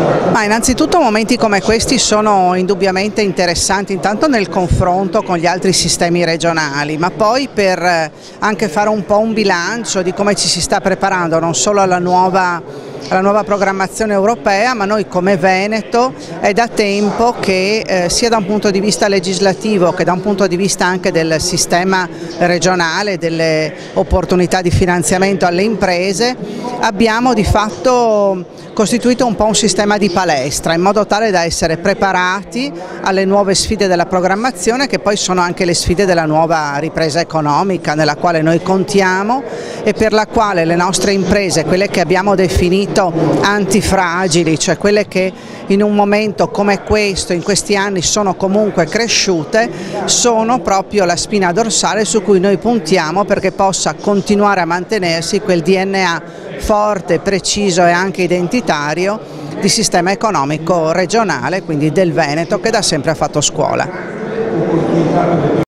Ma innanzitutto momenti come questi sono indubbiamente interessanti, intanto nel confronto con gli altri sistemi regionali, ma poi per anche fare un po' un bilancio di come ci si sta preparando non solo alla nuova programmazione europea, ma noi come Veneto è da tempo che sia da un punto di vista legislativo che da un punto di vista anche del sistema regionale, delle opportunità di finanziamento alle imprese, abbiamo di fatto costituito un po' un sistema di palestra in modo tale da essere preparati alle nuove sfide della programmazione, che poi sono anche le sfide della nuova ripresa economica nella quale noi contiamo e per la quale le nostre imprese, quelle che abbiamo definito antifragili, cioè quelle che in un momento come questo, in questi anni sono comunque cresciute, sono proprio la spina dorsale su cui noi puntiamo perché possa continuare a mantenersi quel DNA forte, preciso e anche identitario di sistema economico regionale, quindi del Veneto, che da sempre ha fatto scuola.